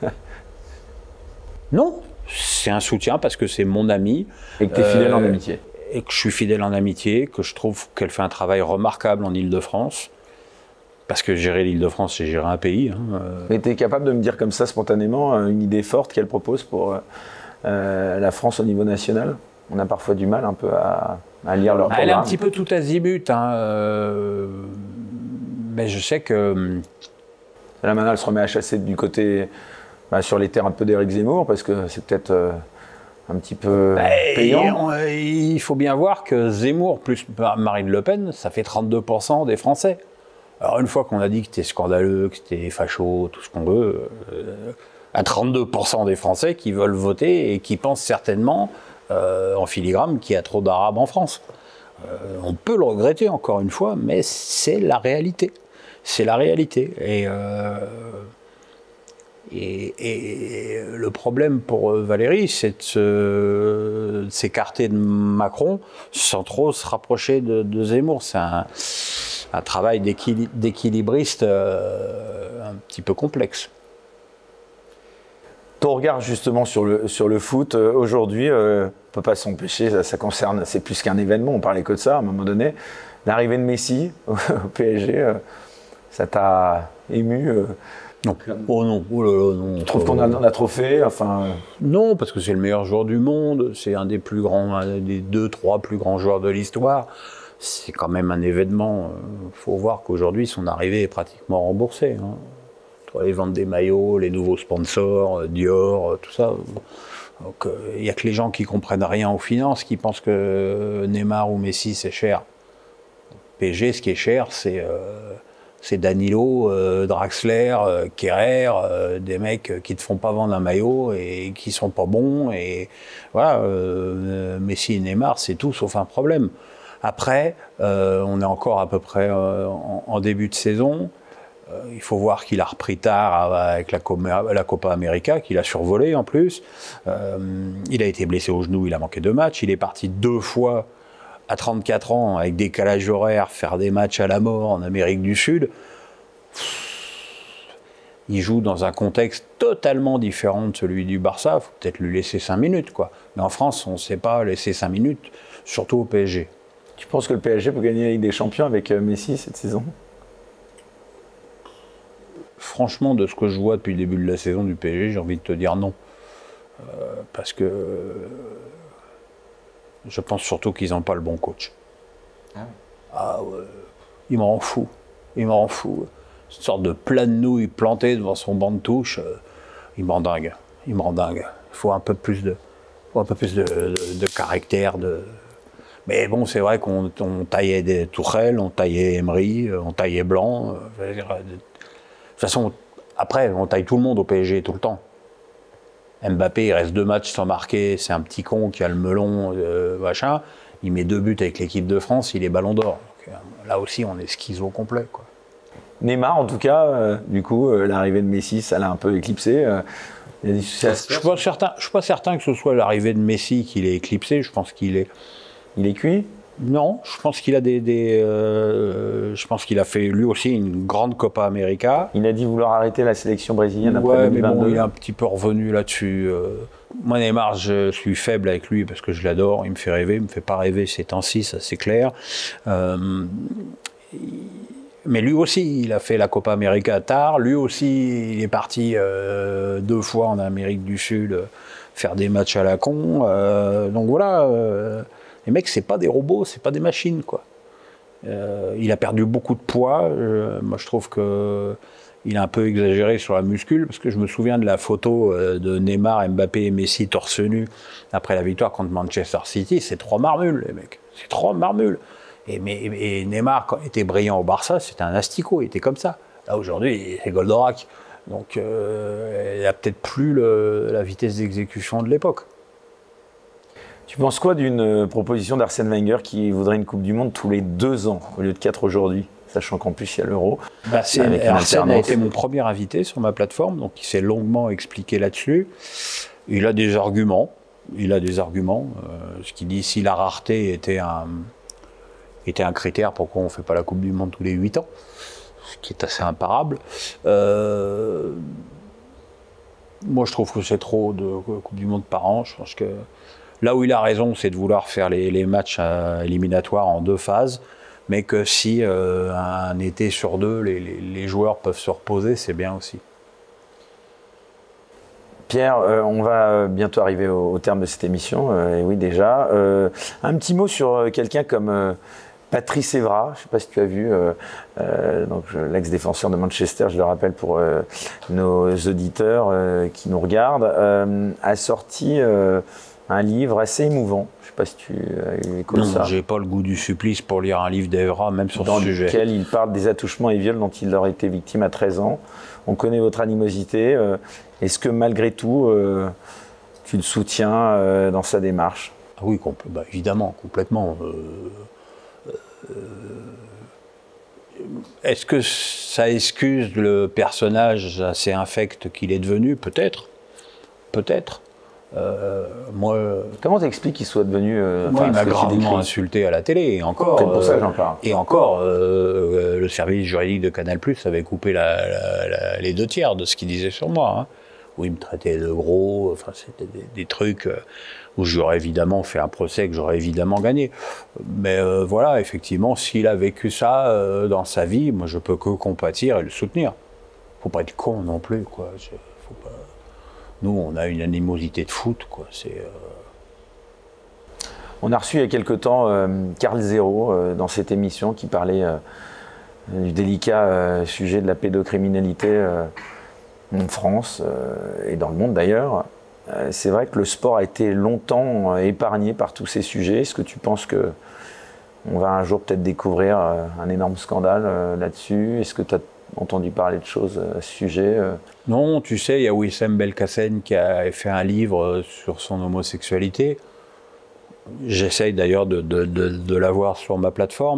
Non, c'est un soutien parce que c'est mon ami. Et que tu es fidèle en amitié. Et que je suis fidèle en amitié, que je trouve qu'elle fait un travail remarquable en Île-de-France. Parce que gérer l'Île-de-France, c'est gérer un pays. Hein. Mais tu es capable de me dire comme ça, spontanément, une idée forte qu'elle propose pour la France au niveau national? On a parfois du mal un peu à lire leur programme. Elle est un petit peu tout azimut, hein, mais je sais que... Là maintenant, elle se remet à chasser du côté, sur les terres un peu d'Éric Zemmour, parce que c'est peut-être un petit peu payant. Il faut bien voir que Zemmour plus Marine Le Pen, ça fait 32% des Français. Alors une fois qu'on a dit que c'était scandaleux, que c'était facho, tout ce qu'on veut, à 32% des Français qui veulent voter et qui pensent certainement... en filigrane, qu'il y a trop d'Arabes en France. On peut le regretter encore une fois, mais c'est la réalité. C'est la réalité. Et le problème pour Valérie, c'est de s'écarter de Macron sans trop se rapprocher de Zemmour. C'est un travail d'équilibriste un petit peu complexe. Ton regard justement sur le foot aujourd'hui, on ne peut pas s'empêcher, ça concerne, c'est plus qu'un événement, on parlait que de ça à un moment donné. L'arrivée de Messi au PSG, ça t'a ému? Non. Oh non, oh là là, non. Tu trouves qu'on en a trop fait, Non, parce que c'est le meilleur joueur du monde, c'est un des 2-3 plus grands joueurs de l'histoire. C'est quand même un événement. Il faut voir qu'aujourd'hui, son arrivée est pratiquement remboursée. Hein. Les ventes des maillots, les nouveaux sponsors, Dior, tout ça. Donc il n'y a que les gens qui comprennent rien aux finances, qui pensent que Neymar ou Messi c'est cher. PSG, ce qui est cher, c'est Danilo, Draxler, Kerrer, des mecs qui ne te font pas vendre un maillot et qui sont pas bons. Et voilà, Messi et Neymar, c'est tout sauf un problème. Après, on est encore à peu près en début de saison. Il faut voir qu'il a repris tard avec la Copa América, qu'il a survolé en plus. Il a été blessé au genou, il a manqué 2 matchs. Il est parti 2 fois à 34 ans avec décalage horaire, faire des matchs à la mort en Amérique du Sud. Il joue dans un contexte totalement différent de celui du Barça. Il faut peut-être lui laisser 5 minutes, quoi. Mais en France, on ne sait pas laisser 5 minutes, surtout au PSG. Tu penses que le PSG peut gagner la Ligue des Champions avec Messi cette saison? Franchement, de ce que je vois depuis le début de la saison du PSG, j'ai envie de te dire non. Parce que je pense surtout qu'ils n'ont pas le bon coach. Ah ouais. Il m'en rend fou. Il m'en rend fou. Une sorte de plat de nouilles planté devant son banc de touche. Il me rend dingue. Il me rend dingue. Il faut un peu plus de caractère. Mais bon, c'est vrai qu'on taillait des Tourelle, on taillait Emery, on taillait Blanc. De toute façon, après, on taille tout le monde au PSG tout le temps. Mbappé, il reste 2 matchs sans marquer, c'est un petit con qui a le melon, machin. Il met 2 buts avec l'équipe de France, il est ballon d'or. Donc, là aussi, on est schizo complet, quoi. Neymar, en tout cas, du coup, l'arrivée de Messi, ça l'a un peu éclipsé. Il y a des soucis à se faire. Je ne suis pas certain que ce soit l'arrivée de Messi qui l'ait éclipsé. Je pense qu'il est... Il est cuit? Non, je pense qu'il a je pense qu'il a fait lui aussi une grande Copa América. Il a dit vouloir arrêter la sélection brésilienne après Ouais, 2022. mais bon, il est un petit peu revenu là-dessus. Moi, Neymar, je suis faible avec lui parce que je l'adore. Il me fait rêver, il me fait pas rêver ces temps-ci, ça c'est clair. Mais lui aussi, il a fait la Copa América tard. Lui aussi, il est parti 2 fois en Amérique du Sud faire des matchs à la con. Donc voilà. Les mecs, c'est pas des robots, c'est pas des machines, quoi. Il a perdu beaucoup de poids. Moi, je trouve que il a un peu exagéré sur la muscule, parce que je me souviens de la photo de Neymar, Mbappé et Messi torse nu après la victoire contre Manchester City. C'est 3 marmules, les mecs. C'est 3 marmules. Et Neymar, quand il était brillant au Barça, c'était un asticot, il était comme ça. Là, aujourd'hui, c'est Goldorak. Donc, il a peut-être plus la vitesse d'exécution de l'époque. Tu penses quoi d'une proposition d'Arsène Wenger qui voudrait une Coupe du Monde tous les 2 ans, au lieu de 4 aujourd'hui, sachant qu'en plus il y a l'Euro? Arsène a été mon premier invité sur ma plateforme, donc il s'est longuement expliqué là-dessus. Il a des arguments. Ce qu'il dit, si la rareté était un critère, pourquoi on ne fait pas la Coupe du Monde tous les 8 ans, ce qui est assez imparable. Moi, je trouve que c'est trop de Coupe du Monde par an. Je pense que là où il a raison, c'est de vouloir faire les matchs éliminatoires en 2 phases, mais que si un été sur 2, les joueurs peuvent se reposer, c'est bien aussi. Pierre, on va bientôt arriver au terme de cette émission, et oui déjà. Un petit mot sur quelqu'un comme Patrice Evra, je ne sais pas si tu as vu, l'ex-défenseur de Manchester, je le rappelle pour nos auditeurs qui nous regardent, a sorti un livre assez émouvant. Je ne sais pas si tu as eu écho de ça. Non, j'ai pas le goût du supplice pour lire un livre d'Evra, même sur ce sujet. Dans lequel il parle des attouchements et viols dont il aurait été victime à 13 ans. On connaît votre animosité. Est-ce que malgré tout, tu le soutiens dans sa démarche? Ah oui, évidemment, complètement. Est-ce que ça excuse le personnage assez infect qu'il est devenu? Peut-être. Peut-être. Comment t'expliques qu'il soit devenu... il m'a gravement insulté à la télé. Et encore, c'est pour ça que j'en parle. Et encore, le service juridique de Canal+ avait coupé les 2 tiers de ce qu'il disait sur moi. Hein, où il me traitait de gros. Enfin, c'était des trucs où j'aurais évidemment fait un procès que j'aurais évidemment gagné. Mais voilà, effectivement, s'il a vécu ça dans sa vie, moi, je peux que compatir et le soutenir. Faut pas être con non plus, quoi. Faut pas... Nous, on a une animosité de foot, quoi. On a reçu il y a quelque temps Karl Zéro dans cette émission qui parlait du délicat sujet de la pédocriminalité en France et dans le monde d'ailleurs. C'est vrai que le sport a été longtemps épargné par tous ces sujets. Est-ce que tu penses qu'on va un jour peut-être découvrir un énorme scandale là-dessus? Est-ce que tu as entendu parler de choses à ce sujet? Non, tu sais, il y a Wissem Belkacem qui a fait un livre sur son homosexualité. J'essaye d'ailleurs de l'avoir sur ma plateforme.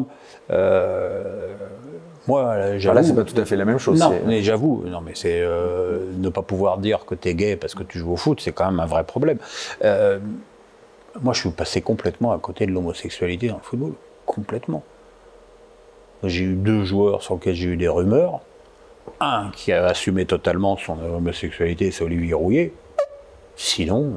Moi, j'avoue. Là, c'est pas tout à fait la même chose. Non, mais j'avoue, non, mais c'est ne pas pouvoir dire que tu es gay parce que tu joues au foot, c'est quand même un vrai problème. Moi, je suis passé complètement à côté de l'homosexualité dans le football. Complètement. J'ai eu 2 joueurs sur lesquels j'ai eu des rumeurs. Un qui a assumé totalement son homosexualité, c'est Olivier Rouillet. Sinon,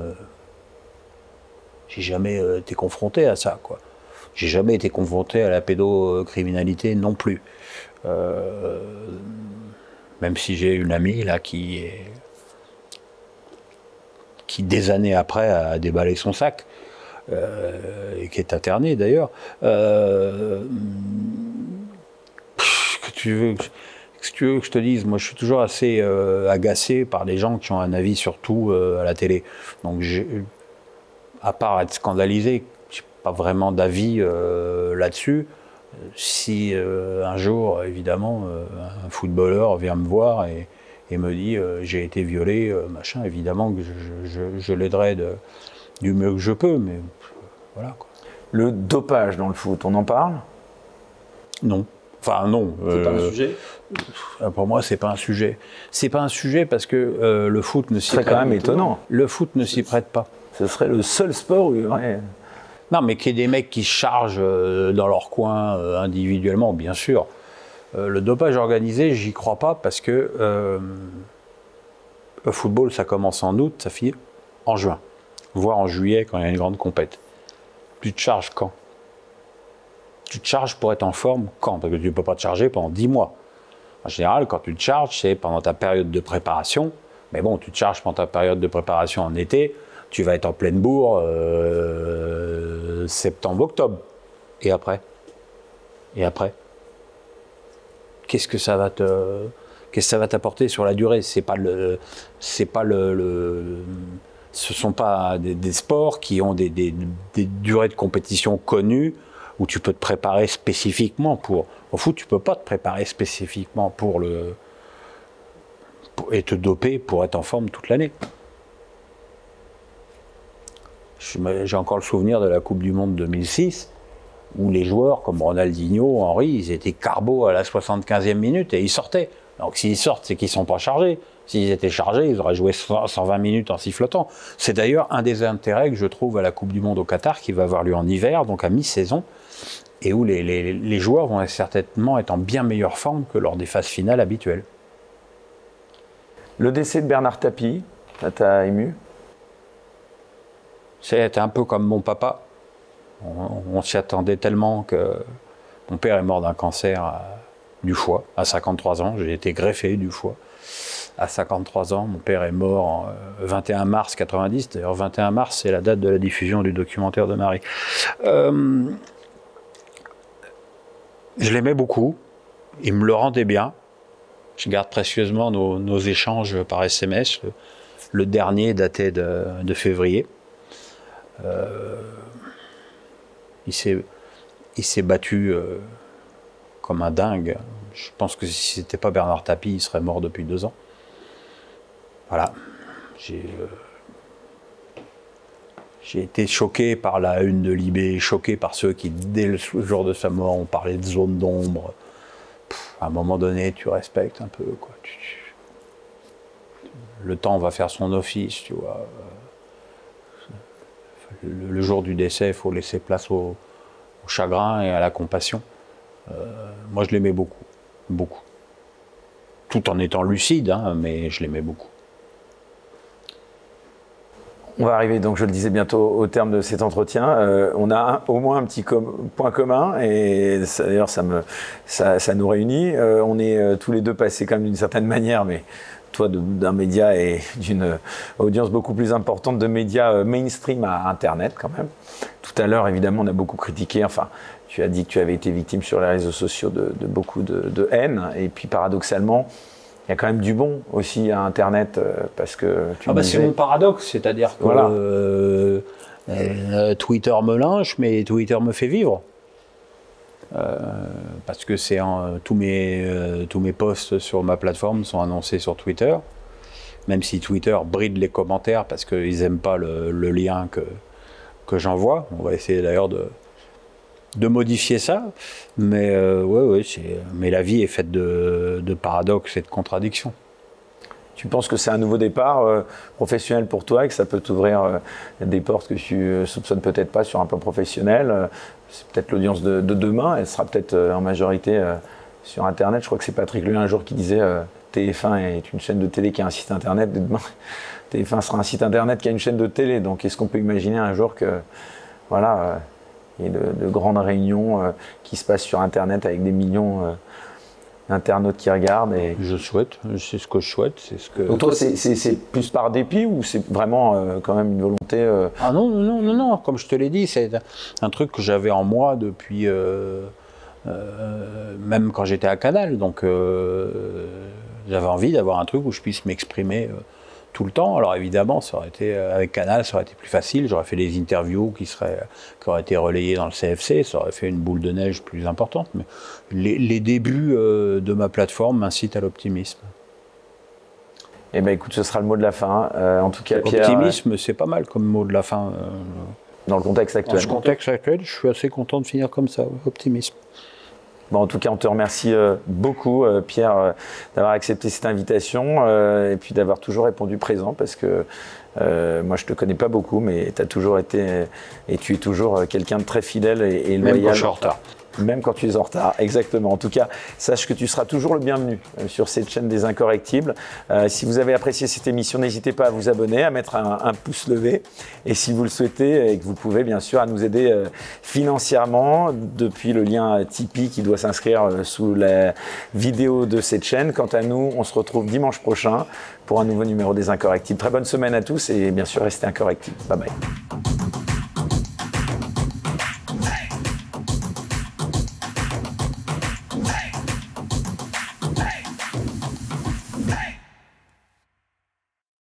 j'ai jamais été confronté à ça, quoi. J'ai jamais été confronté à la pédocriminalité non plus. Même si j'ai une amie là qui des années après a déballé son sac et qui est internée d'ailleurs. Que tu veux que je te dise, moi je suis toujours assez agacé par les gens qui ont un avis sur tout à la télé. Donc à part être scandalisé, j'ai pas vraiment d'avis là-dessus. Si un jour, évidemment, un footballeur vient me voir et me dit j'ai été violé, machin, évidemment que je l'aiderai du mieux que je peux, mais voilà, quoi. Le dopage dans le foot, on en parle? Non. Enfin, non. C'est pas un sujet? Pour moi, c'est pas un sujet. C'est pas un sujet parce que le foot ne s'y prête pas. C'est quand même étonnant. Le foot ne s'y prête pas. Ce serait le seul sport où il y aurait... Non, mais qu'il y ait des mecs qui chargent dans leur coin individuellement, bien sûr. Le dopage organisé, j'y crois pas parce que le football, ça commence en août, ça finit en juin, voire en juillet quand il y a une grande compète. Tu te charges quand? Tu te charges pour être en forme quand? Parce que tu ne peux pas te charger pendant 10 mois. En général, quand tu te charges, c'est pendant ta période de préparation. Mais bon, tu te charges pendant ta période de préparation en été, tu vas être en pleine bourre septembre-octobre. Et après? Et après? Qu'est-ce que ça va t'apporter sur la durée? Ce sont pas des sports qui ont des durées de compétition connues où tu peux te préparer spécifiquement pour. Au foot, tu peux pas te préparer spécifiquement et te doper pour être en forme toute l'année. J'ai encore le souvenir de la Coupe du Monde 2006, où les joueurs comme Ronaldinho, Henry, ils étaient carbo à la 75e minute et ils sortaient. Donc s'ils sortent, c'est qu'ils ne sont pas chargés. S'ils étaient chargés, ils auraient joué 120 minutes en sifflotant. C'est d'ailleurs un des intérêts que je trouve à la Coupe du Monde au Qatar, qui va avoir lieu en hiver, donc à mi-saison, et où les joueurs vont certainement être en bien meilleure forme que lors des phases finales habituelles. Le décès de Bernard Tapie, ça t'a ému? C'était un peu comme mon papa. On s'y attendait tellement que mon père est mort d'un cancer du foie à 53 ans. J'ai été greffé du foie à 53 ans. Mon père est mort le 21 mars 90. D'ailleurs, 21 mars, c'est la date de la diffusion du documentaire de Marie. Je l'aimais beaucoup. Il me le rendait bien. Je garde précieusement nos échanges par SMS. Le dernier datait de février. Il s'est battu comme un dingue. Je pense que si c'était pas Bernard Tapie, il serait mort depuis 2 ans. Voilà. J'ai été choqué par la une de Libé, choqué par ceux qui, dès le jour de sa mort, ont parlé de zone d'ombre. À un moment donné, tu respectes un peu, quoi. Le temps va faire son office, tu vois. Le jour du décès, il faut laisser place au chagrin et à la compassion. Moi, je l'aimais beaucoup, beaucoup. Tout en étant lucide, hein, mais je l'aimais beaucoup. On va arriver, donc je le disais, bientôt au terme de cet entretien. On a au moins un petit point commun, et d'ailleurs ça nous réunit. On est tous les deux passés quand même d'une certaine manière, mais toi d'un média et d'une audience beaucoup plus importante de médias mainstream à Internet quand même. Tout à l'heure, évidemment, on a beaucoup critiqué, enfin, tu as dit que tu avais été victime sur les réseaux sociaux de beaucoup de haine, et puis paradoxalement, il y a quand même du bon aussi à Internet, parce que c'est mon paradoxe, c'est-à-dire que voilà. Twitter me lynche, mais Twitter me fait vivre. Parce que tous mes posts sur ma plateforme sont annoncés sur Twitter, même si Twitter bride les commentaires parce qu'ils n'aiment pas le lien j'envoie. On va essayer d'ailleurs de modifier ça. Mais mais la vie est faite de paradoxes et de contradictions. Tu penses que c'est un nouveau départ professionnel pour toi et que ça peut t'ouvrir des portes que tu soupçonnes peut-être pas sur un plan professionnel? C'est peut-être l'audience de demain, elle sera peut-être en majorité sur Internet. Je crois que c'est Patrick Lelin un jour qui disait TF1 est une chaîne de télé qui a un site Internet. Demain, TF1 sera un site Internet qui a une chaîne de télé. Donc est-ce qu'on peut imaginer un jour que voilà, il y ait de grandes réunions qui se passent sur Internet avec des millions internautes qui regardent Je souhaite, c'est ce que je souhaite. Donc toi, c'est plus par dépit ou c'est vraiment quand même une volonté Ah non, comme je te l'ai dit, c'est un truc que j'avais en moi depuis, même quand j'étais à Canal, donc j'avais envie d'avoir un truc où je puisse m'exprimer tout le temps. Alors évidemment, ça aurait été, avec Canal, ça aurait été plus facile, j'aurais fait des interviews qui auraient été relayées dans le CFC, ça aurait fait une boule de neige plus importante, mais les débuts de ma plateforme m'incitent à l'optimisme. Eh bien écoute, ce sera le mot de la fin. En tout cas, Pierre... Optimisme, c'est pas mal comme mot de la fin. Dans le contexte actuel. Dans le contexte actuel, je suis assez content de finir comme ça, optimisme. Bon, en tout cas, on te remercie beaucoup, Pierre, d'avoir accepté cette invitation et puis d'avoir toujours répondu présent parce que moi, je ne te connais pas beaucoup, mais tu as toujours été et tu es toujours quelqu'un de très fidèle et loyal. Même quand je suis en retard. Même quand tu es en retard, exactement. En tout cas, sache que tu seras toujours le bienvenu sur cette chaîne des Incorrectibles. Si vous avez apprécié cette émission, n'hésitez pas à vous abonner, à mettre un pouce levé. Et si vous le souhaitez, et que vous pouvez bien sûr à nous aider financièrement depuis le lien Tipeee qui doit s'inscrire sous la vidéo de cette chaîne. Quant à nous, on se retrouve dimanche prochain pour un nouveau numéro des Incorrectibles. Très bonne semaine à tous et bien sûr, restez incorrectibles. Bye bye.